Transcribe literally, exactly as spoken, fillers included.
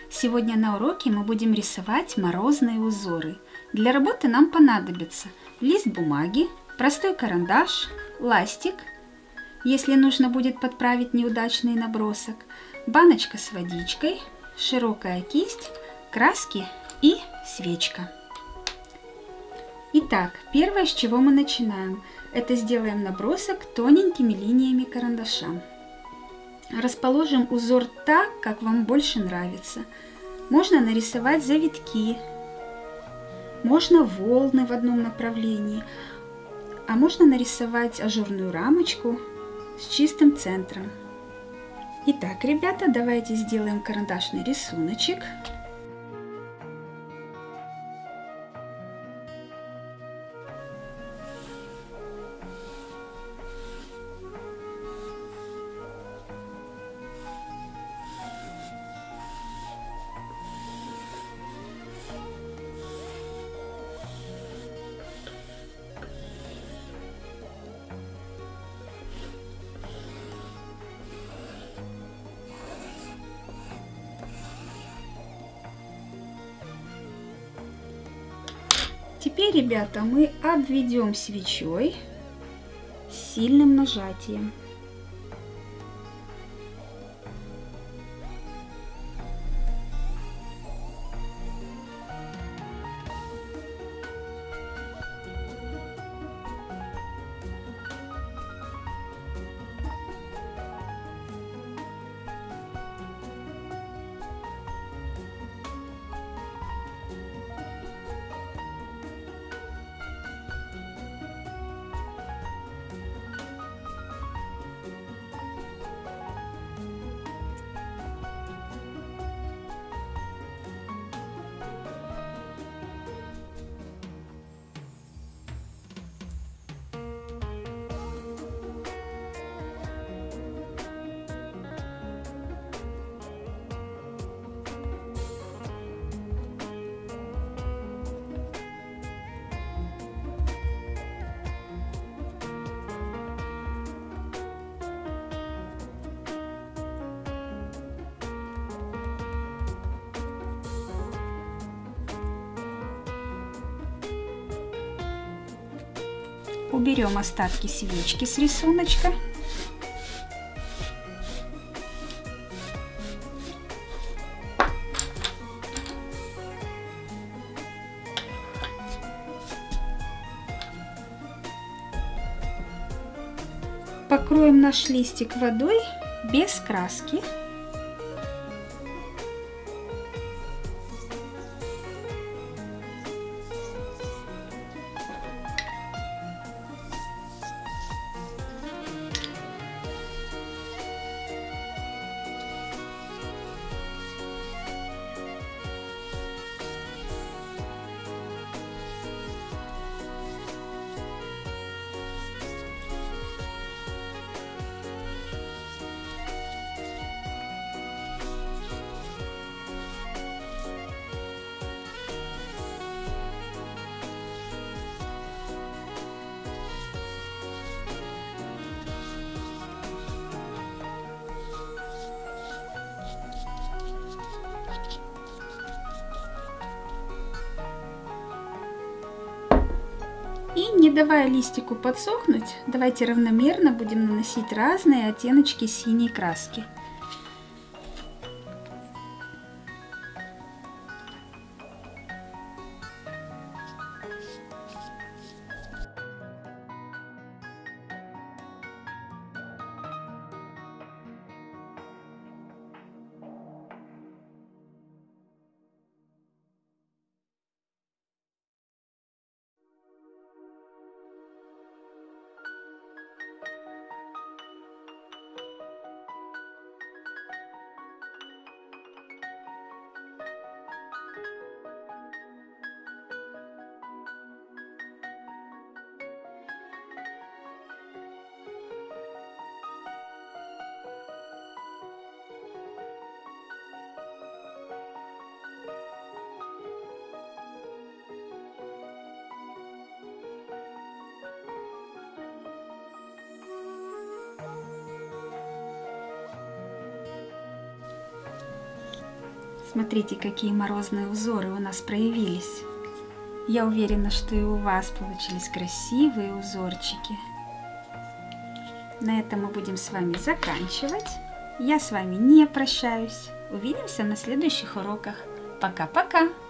Сегодня на уроке мы будем рисовать морозные узоры. Для работы нам понадобится лист бумаги, простой карандаш, ластик, если нужно будет подправить неудачный набросок, баночка с водичкой, широкая кисть, краски и свечка. Итак, первое, с чего мы начинаем, это сделаем набросок тоненькими линиями карандаша. Расположим узор так, как вам больше нравится. Можно нарисовать завитки, можно волны в одном направлении, а можно нарисовать ажурную рамочку с чистым центром. Итак, ребята, давайте сделаем карандашный рисуночек. Теперь, ребята, мы обведем свечой с сильным нажатием. Уберем остатки свечки с рисуночка. Покроем наш листик водой без краски. И не давая листику подсохнуть, давайте равномерно будем наносить разные оттеночки синей краски. Смотрите, какие морозные узоры у нас проявились. Я уверена, что и у вас получились красивые узорчики. На этом мы будем с вами заканчивать. Я с вами не прощаюсь. Увидимся на следующих уроках. Пока-пока!